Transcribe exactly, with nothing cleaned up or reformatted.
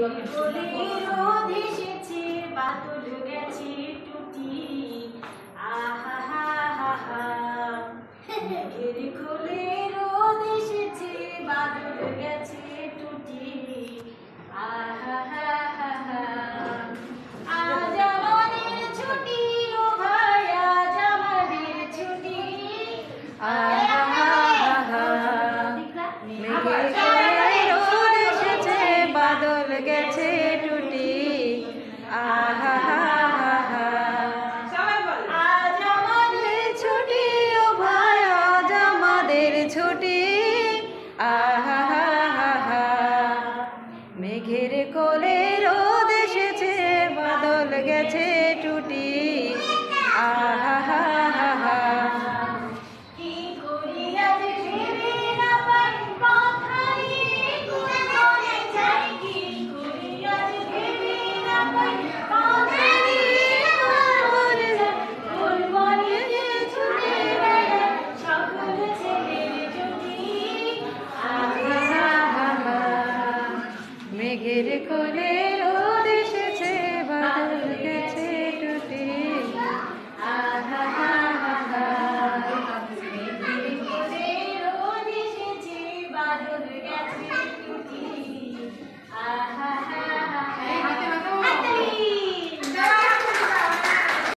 রোদ এসেছে বাদল গেছে টুটি আহা হা হা হা মেঘের কোলে রোদ এসেছে বাদল গেছে টুটি আহা হা হা হা আজ আমাদের ছুটি ও ভাই আজ আমাদের ছুটি আহা হা হা হা মেঘের কোলে রোদ এসেছে বাদল গেছে